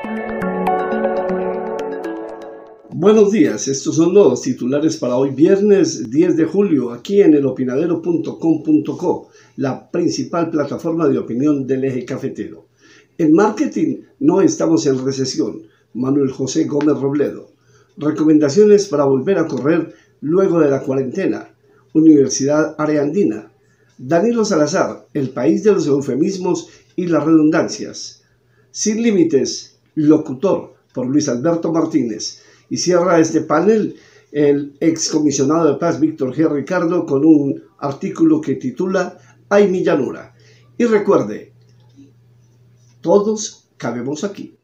Buenos días, estos son los titulares para hoy viernes 10 de julio aquí en elopinadero.com.co, la principal plataforma de opinión del eje cafetero. En marketing no estamos en recesión. Manuel José Gómez Robledo. Recomendaciones para volver a correr luego de la cuarentena. Universidad Área Andina. Danilo Salazar, el país de los eufemismos y las redundancias. Sin límites, locutor, por Luis Alberto Martínez. Y cierra este panel el excomisionado de paz Víctor G. Ricardo con un artículo que titula Ay mi llanura. Y recuerde, todos cabemos aquí.